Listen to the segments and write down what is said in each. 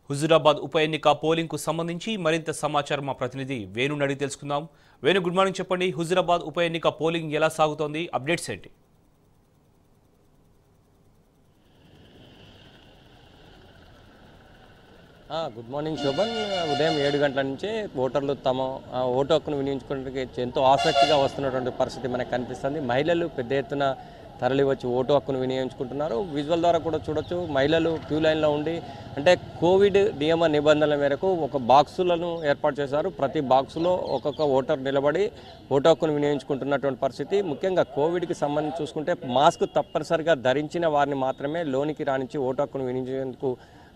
హుజురాబాద్ ఉప ఎన్నిక పోలింగ్ కు సంబంధించి మరింత సమాచారం మా ప్రతినిధి వేణు అడిగి తెలుసుకుందాం. Venu, good morning. చెప్పండి, హుజురాబాద్ ఉప ఎన్నిక పోలింగ్ ఎలా సాగుతోంది, అప్డేట్స్ ఏంటి? Good morning Shobhan. ఉదయం 7 గంటల నుంచే ఓటర్లు తమ ఓటు హక్కును వినియోగించుకోవడానికి ఎంతో ఆసక్తిగా వస్తున్నటువంటి పరిస్థితి మనకు కనిపిస్తుంది. మహిళలు పెద్ద ఎత్తున తరలి వచ్చి ఓటు హక్కును వినియోగించుకుంటున్నారు. విజువల్ ద్వారా కూడా చూడొచ్చు, మహిళలు క్యూ లైన్లో ఉండి అంటే కోవిడ్ నియమ నిబంధనల మేరకు ఒక బాక్సులను ఏర్పాటు చేశారు. ప్రతి బాక్సులో ఒక్కొక్క ఓటర్ నిలబడి ఓటు హక్కును వినియోగించుకుంటున్నటువంటి పరిస్థితి. ముఖ్యంగా కోవిడ్కి సంబంధించి చూసుకుంటే మాస్క్ తప్పనిసరిగా ధరించిన వారిని మాత్రమే లోనికి రాణించి ఓటు హక్కును వినియోగించేందుకు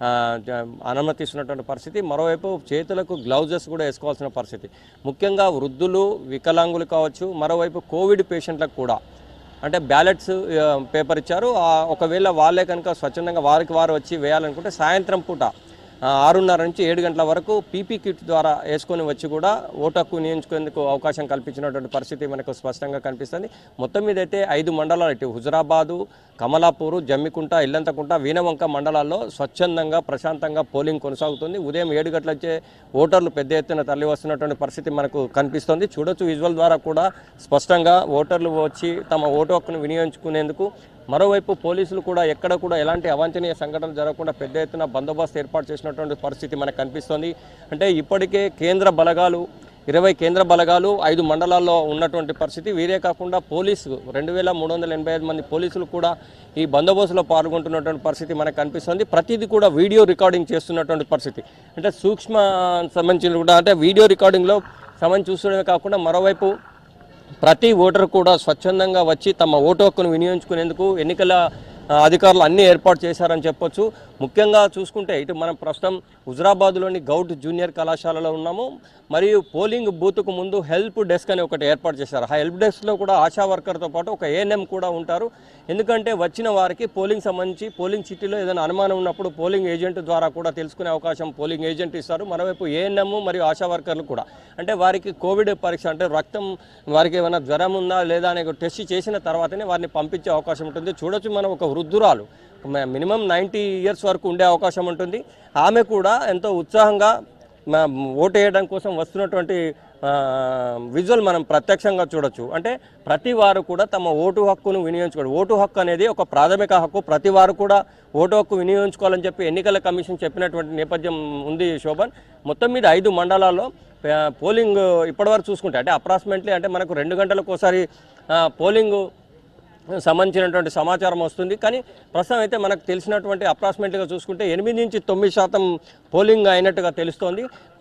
అనుమతిస్తున్నటువంటి పరిస్థితి. మరోవైపు చేతులకు గ్లౌజెస్ కూడా వేసుకోవాల్సిన పరిస్థితి. ముఖ్యంగా వృద్ధులు, వికలాంగులు కావచ్చు, మరోవైపు కోవిడ్ పేషెంట్లకు కూడా అంటే బ్యాలెట్స్ పేపర్ ఇచ్చారు. ఒకవేళ వాళ్ళే కనుక స్వచ్ఛందంగా వారికి వారు వచ్చి వేయాలనుకుంటే సాయంత్రం పూట 6:30 నుంచి 7 గంటల వరకు పీపీ కిట్ ద్వారా వేసుకొని వచ్చి కూడా ఓటు హక్కు వినియోగించుకునేందుకు అవకాశం కల్పించినటువంటి పరిస్థితి మనకు స్పష్టంగా కనిపిస్తుంది. మొత్తం మీద అయితే 5 మండలాలు, ఇటు హుజురాబాదు, కమలాపూరు, జమ్మికుంట, ఇల్లంతకుంట, వీణవంక మండలాల్లో స్వచ్ఛందంగా ప్రశాంతంగా పోలింగ్ కొనసాగుతుంది. ఉదయం 7 గంటలకే ఓటర్లు పెద్ద ఎత్తున తరలి వస్తున్నటువంటి పరిస్థితి మనకు కనిపిస్తుంది. చూడొచ్చు, విజువల్ ద్వారా కూడా స్పష్టంగా ఓటర్లు వచ్చి తమ ఓటు హక్కును వినియోగించుకునేందుకు. మరోవైపు పోలీసులు కూడా ఎక్కడ కూడా ఎలాంటి అవాంఛనీయ సంఘటనలు జరగకుండా పెద్ద ఎత్తున బందోబస్తు ఏర్పాటు చేసినటువంటి పరిస్థితి మనకు కనిపిస్తుంది. అంటే ఇప్పటికే కేంద్ర బలగాలు 20 కేంద్ర బలగాలు 5 మండలాల్లో ఉన్నటువంటి పరిస్థితి. వీరే కాకుండా పోలీసు 2385 మంది పోలీసులు కూడా ఈ బందోబస్తులో పాల్గొంటున్నటువంటి పరిస్థితి మనకు కనిపిస్తుంది. ప్రతిదీ కూడా వీడియో రికార్డింగ్ చేస్తున్నటువంటి పరిస్థితి. అంటే సూక్ష్మ సంబంధించిన కూడా అంటే వీడియో రికార్డింగ్లో సంబంధించి చూస్తుండమే కాకుండా మరోవైపు ప్రతి ఓటర్ కూడా స్వచ్ఛందంగా వచ్చి తమ ఓటు హక్కును వినియోగించుకునేందుకు ఎన్నికల అధికారులు అన్నీ ఏర్పాటు చేశారని చెప్పొచ్చు. ముఖ్యంగా చూసుకుంటే ఇటు మనం ప్రస్తుతం హుజురాబాద్లోని గౌట్ జూనియర్ కళాశాలలో ఉన్నాము. మరియు పోలింగ్ బూత్కు ముందు హెల్ప్ డెస్క్ అని ఒకటి ఏర్పాటు చేశారు. ఆ హెల్ప్ డెస్క్లో కూడా ఆశా వర్కర్తో పాటు ఒక ఏఎన్ఎం కూడా ఉంటారు. ఎందుకంటే వచ్చిన వారికి పోలింగ్ సంబంధించి పోలింగ్ చిట్టీలో ఏదైనా అనుమానం ఉన్నప్పుడు పోలింగ్ ఏజెంట్ ద్వారా కూడా తెలుసుకునే అవకాశం పోలింగ్ ఏజెంట్ ఇస్తారు. మరోవైపు ఏఎన్ఎం మరియు ఆశా వర్కర్లు కూడా అంటే వారికి కోవిడ్ పరీక్ష అంటే రక్తం వారికి ఏమైనా జ్వరం ఉందా లేదా అనే టెస్ట్ చేసిన తర్వాతనే వారిని పంపించే అవకాశం ఉంటుంది. చూడొచ్చు, మనం ఒక వృద్ధురాలు మినిమం 90 ఇయర్స్ వరకు ఉండే అవకాశం ఉంటుంది. ఆమె కూడా ఎంతో ఉత్సాహంగా ఓటు వేయడం కోసం వస్తున్నటువంటి విజువల్ మనం ప్రత్యక్షంగా చూడొచ్చు. అంటే ప్రతి వారు కూడా తమ ఓటు హక్కును వినియోగించుకోవాలి. ఓటు హక్కు అనేది ఒక ప్రాథమిక హక్కు. ప్రతి వారు కూడా ఓటు హక్కు వినియోగించుకోవాలని చెప్పి ఎన్నికల కమిషన్ చెప్పినటువంటి నేపథ్యం ఉంది శోభన్. మొత్తం మీద 5 మండలాల్లో పోలింగ్ ఇప్పటివరకు చూసుకుంటే అంటే అప్రాక్సిమేట్లీ అంటే మనకు 2 గంటలకు ఒకసారి పోలింగ్ సంబంధించినటువంటి సమాచారం వస్తుంది. కానీ ప్రస్తుతం అయితే మనకు తెలిసినటువంటి అప్రాక్సిమేట్గా చూసుకుంటే 8 నుంచి 9% పోలింగ్ అయినట్టుగా తెలుస్తోంది.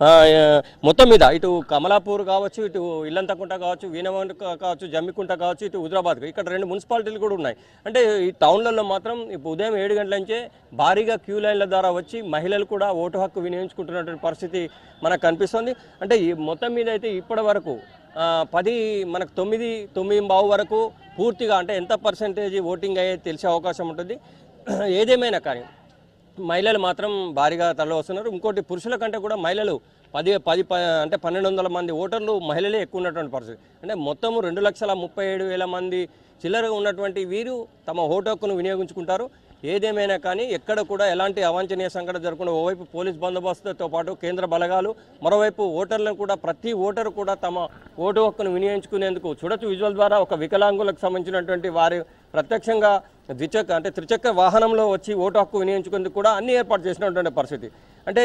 మొత్తం మీద ఇటు కమలాపూర్ కావచ్చు, ఇటు ఇల్లంతకుంట కావచ్చు, వీణవంక కావచ్చు, జమ్మికుంట కావచ్చు, ఇటు హుజురాబాద్, ఇక్కడ 2 మున్సిపాలిటీలు కూడా ఉన్నాయి. అంటే ఈ టౌన్లలో మాత్రం ఇప్పుడు ఉదయం 7 గంటల నుంచే భారీగా క్యూ లైన్ల ద్వారా వచ్చి మహిళలు కూడా ఓటు హక్కు వినియోగించుకుంటున్నటువంటి పరిస్థితి మనకు కనిపిస్తుంది. అంటే ఈ మొత్తం మీద అయితే ఇప్పటి వరకు 10 మనకు 9:15 వరకు పూర్తిగా అంటే ఎంత పర్సెంటేజ్ ఓటింగ్ అయ్యేది తెలిసే అవకాశం ఉంటుంది. ఏదేమైనా కానీ మహిళలు మాత్రం భారీగా తరలి వస్తున్నారు. ఇంకోటి, పురుషుల కంటే కూడా మహిళలు 10 అంటే 1200 మంది ఓటర్లు మహిళలే ఎక్కువ ఉన్నటువంటి పరిస్థితి. అంటే మొత్తము 2,37,000 మంది చిల్లరగా ఉన్నటువంటి వీరు తమ ఓటు హక్కును వినియోగించుకుంటారు. ఏదేమైనా కానీ ఎక్కడ కూడా ఎలాంటి అవాంఛనీయ సంఘటన జరగకుండా ఓవైపు పోలీస్ బందోబస్తుతో పాటు కేంద్ర బలగాలు, మరోవైపు ఓటర్లను కూడా ప్రతి ఓటరు కూడా తమ ఓటు హక్కును వినియోగించుకునేందుకు చూడొచ్చు, విజువల్ ద్వారా ఒక వికలాంగులకు సంబంధించినటువంటి వారి ప్రత్యక్షంగా త్రిచక్ర వాహనంలో వచ్చి ఓటు హక్కు వినియోగించుకునేందుకు కూడా అన్ని ఏర్పాటు చేసినటువంటి పరిస్థితి. అంటే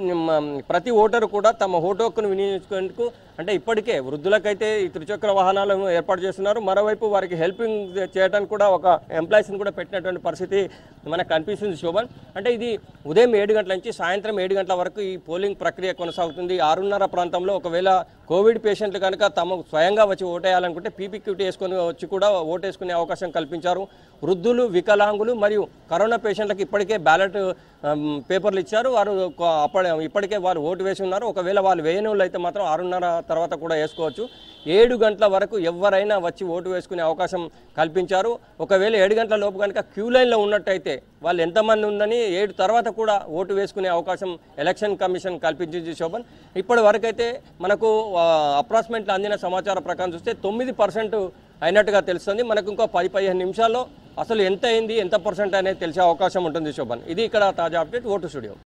ప్రతి ఓటరు కూడా తమ ఓటు హక్కును వినియోగించుకునేందుకు అంటే ఇప్పటికే వృద్ధులకైతే ఈ త్రిచక్ర వాహనాలను ఏర్పాటు చేస్తున్నారు. మరోవైపు వారికి హెల్పింగ్ చేయడానికి కూడా ఒక ఎంప్లాయీస్ని కూడా పెట్టినటువంటి పరిస్థితి మనకు కనిపిస్తుంది శోభన్. అంటే ఇది ఉదయం 7 గంటల నుంచి సాయంత్రం 7 గంటల వరకు ఈ పోలింగ్ ప్రక్రియ కొనసాగుతుంది. 6:30 ప్రాంతంలో ఒకవేళ కోవిడ్ పేషెంట్లు కనుక తమ స్వయంగా వచ్చి ఓటేయాలనుకుంటే పీపీ కిట్ వేసుకొని వచ్చి కూడా ఓటేసుకునే అవకాశం కల్పించారు. వృద్ధులు, వికలాంగులు మరియు కరోనా పేషెంట్లకు ఇప్పటికే బ్యాలెట్ పేపర్లు ఇచ్చారు. వారు ఇప్పటికే వారు ఓటు వేసి ఉన్నారు. ఒకవేళ వాళ్ళు వేయని వాళ్ళు అయితే మాత్రం 6:30 తర్వాత కూడా వేసుకోవచ్చు. 7 గంటల వరకు ఎవరైనా వచ్చి ఓటు వేసుకునే అవకాశం కల్పించారు. ఒకవేళ 7 గంటల లోపు కనుక క్యూ లైన్లో ఉన్నట్టయితే వాళ్ళు ఎంతమంది ఉందని 7 తర్వాత కూడా ఓటు వేసుకునే అవకాశం ఎలక్షన్ కమిషన్ కల్పించింది శోభన్. ఇప్పటి వరకైతే మనకు అప్రాక్సిమేట్లీ అందిన సమాచారం ప్రకారం చూస్తే 9% అయినట్టుగా తెలుస్తుంది. మనకు ఇంకో 10-15 నిమిషాల్లో అసలు ఎంత అయింది, ఎంత పర్సెంట్ అనేది తెలిసే అవకాశం ఉంటుంది శోభన్. ఇది ఇక్కడ తాజా అప్డేట్. Vote studio.